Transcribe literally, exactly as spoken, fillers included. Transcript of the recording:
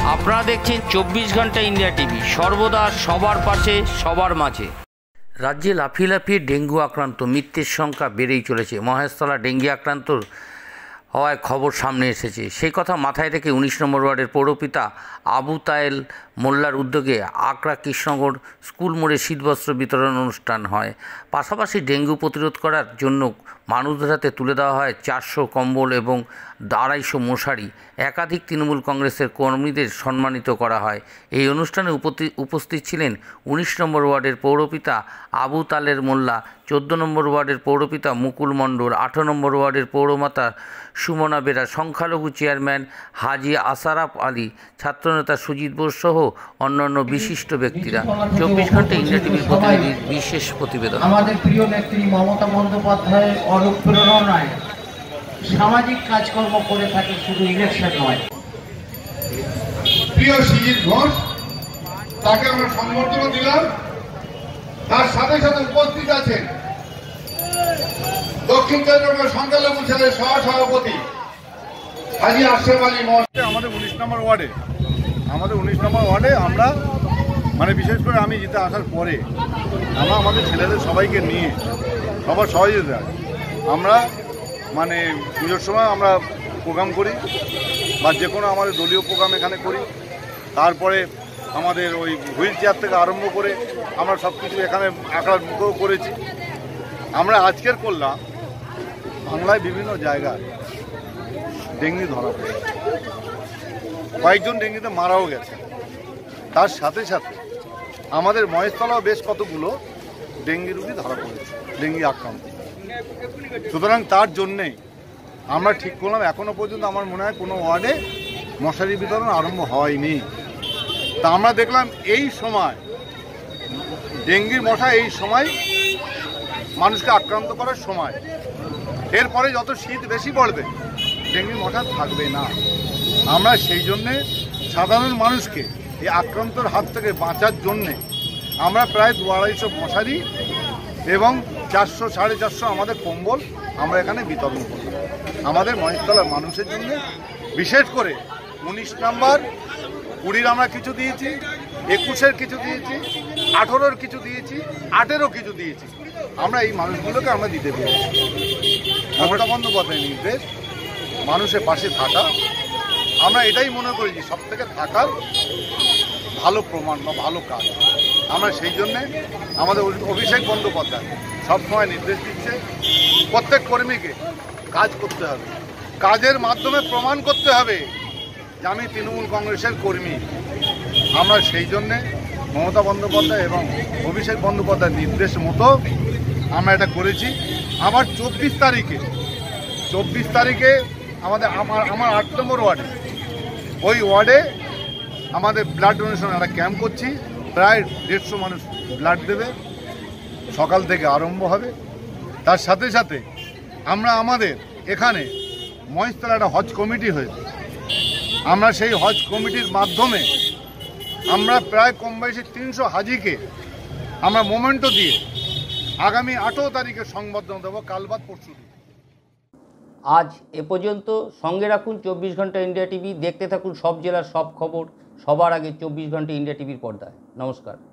আপনারা দেখছেন চব্বিশ ঘন্টা ইন্ডিয়া টিভি, সর্বদা সবার পাশে সবার মাঝে। রাজ্যে লাফিয়ে লাফিয়ে ডেঙ্গু আক্রান্ত মৃত্যুর সংখ্যা বেড়েই চলেছে। মহেশতলা ডেঙ্গি আক্রান্ত হওয়ায় খবর সামনে এসেছে। সেই কথা মাথায় রেখে উনিশ নম্বর ওয়ার্ডের পৌরপিতা আবু তায়েল মোল্লার উদ্যোগে আকরা কৃষ্ণনগর স্কুল মোড়ে শীতবস্ত্র বিতরণ অনুষ্ঠান হয়। পাশাপাশি ডেঙ্গু প্রতিরোধ করার জন্য মানুষদের হাতে তুলে দেওয়া হয় চারশো কম্বল এবং আড়াইশো মশারি। একাধিক তৃণমূল কংগ্রেসের কর্মীদের সম্মানিত করা হয়। এই অনুষ্ঠানে উপস্থিত ছিলেন উনিশ নম্বর ওয়ার্ডের পৌরপিতা আবু তালের মোল্লা, চোদ্দো নম্বর ওয়ার্ডের পৌরপিতা মুকুল মণ্ডল, আঠারো নম্বর ওয়ার্ডের পৌরমাতা সুমনা বেরা, সংখ্যালঘু চেয়ারম্যান হাজি আসারাফ আলী, ছাত্রনেতা সুজিত বোস সহ অন্যান্য বিশিষ্ট ব্যক্তিরা। চব্বিশ ঘন্টা ইন্ডিয়া টিভির প্রতিনিধির বিশেষ প্রতিবেদন। আমাদের প্রিয় নেত্রী মমতা বন্দ্যোপাধ্যায়ের অনুপ্রেরণায় সামাজিক কাজকর্ম করে থাকে, শুধু ইলেকশন নয়। প্রিয় সুজিত ঘোষ, তাকে আমরা সম্বর্ধনা দিলাম। তার সাথে সাথে উপস্থিত আছেন দক্ষিণ চট্টগ্রাম সংখ্যালঘু সেলের সহ সভাপতি হাজি আশরাফ আলী মহোদয়। আমাদের উনিশ নম্বর ওয়ার্ডে আমাদের উনিশ নম্বর ওয়ার্ডে আমরা মানে বিশেষ করে আমি জিতে আসার পরে আমরা আমাদের ছেলেদের সবাইকে নিয়ে সবার সহযোগিতা আমরা মানে পুজোর সময় আমরা প্রোগ্রাম করি বা যে কোনো আমাদের দলীয় প্রোগ্রাম এখানে করি। তারপরে আমাদের ওই হুইল চেয়ার থেকে আরম্ভ করে আমরা সব কিছু এখানে আঁকার মুখেও করেছি। আমরা আজকের করলাম বাংলায় বিভিন্ন জায়গায় ডেঙ্গি ধরা পড়েছে, কয়েকজন ডেঙ্গিতে মারাও গেছে। তার সাথে সাথে আমাদের মহেশতলাও বেশ কতগুলো ডেঙ্গি রোগী ধরা পড়েছে, ডেঙ্গি আক্রান্ত। সুতরাং তার জন্যেই আমরা ঠিক করলাম, এখনও পর্যন্ত আমার মনে হয় কোনো ওয়ার্ডে মশারি বিতরণ আরম্ভ হয়নি। তা আমরা দেখলাম এই সময় ডেঙ্গির মশা এই সময় মানুষকে আক্রান্ত করার সময়, এরপরে যত শীত বেশি পড়বে ডেঙ্গির মশা থাকবে না। আমরা সেই জন্যে সাধারণ মানুষকে এই আক্রান্তর হাত থেকে বাঁচার জন্যে আমরা প্রায় দু আড়াইশো মশারি এবং চারশো সাড়ে চারশো আমাদের কম্বল আমরা এখানে বিতরণ করি আমাদের মহেশতলার মানুষের জন্য। বিশেষ করে উনিশ নাম্বার কুড়ির আমরা কিছু দিয়েছি, একুশের কিছু দিয়েছি, আঠেরোর কিছু দিয়েছি, আটেরও কিছু দিয়েছি। আমরা এই মানুষগুলোকে আমরা দিতে পেরেছি। মমতা বন্দ্যোপাধ্যায়ের নির্দেশ মানুষের পাশে থাকা, আমরা এটাই মনে করি যে সব থেকে থাকার ভালো প্রমাণ বা ভালো কাজ। আমরা সেই জন্যে আমাদের অভিষেক বন্দ্যোপাধ্যায় সবসময় নির্দেশ দিচ্ছে প্রত্যেক কর্মীকে কাজ করতে হবে, কাজের মাধ্যমে প্রমাণ করতে হবে যে আমি তৃণমূল কংগ্রেসের কর্মী। আমরা সেই জন্যে মমতা বন্দ্যোপাধ্যায় এবং অভিষেক বন্দ্যোপাধ্যায়ের নির্দেশ মতো আমরা এটা করেছি। আবার চব্বিশ তারিখে চব্বিশ তারিখে আমাদের আমার আমার আট নম্বর ওয়ার্ডে ওই ওয়ার্ডে আমাদের ব্লাড ডোনেশন একটা ক্যাম্প করছি। প্রায় দেড়শো মানুষ ব্লাড দেবে, সকাল থেকে আরম্ভ হবে। তার সাথে সাথে আমরা আমাদের এখানে মহেশতলা একটা হজ কমিটি হয়েছে, আমরা সেই হজ কমিটির মাধ্যমে আমরা প্রায় কম বেশি তিনশো হাজিকে আমরা মোমেন্টো দিয়ে আগামী আঠেরো তারিখে সংবর্ধনা দেবো, কাল বাদ পরশু। আজ এ পর্যন্ত। সঙ্গে রাখুন চব্বিশ ঘন্টা ইন্ডিয়া টিভি, দেখতে থাকুন সব জেলার সব খবর সবার আগে চব্বিশ ঘন্টা ইন্ডিয়া টিভির পর্দায়। নমস্কার।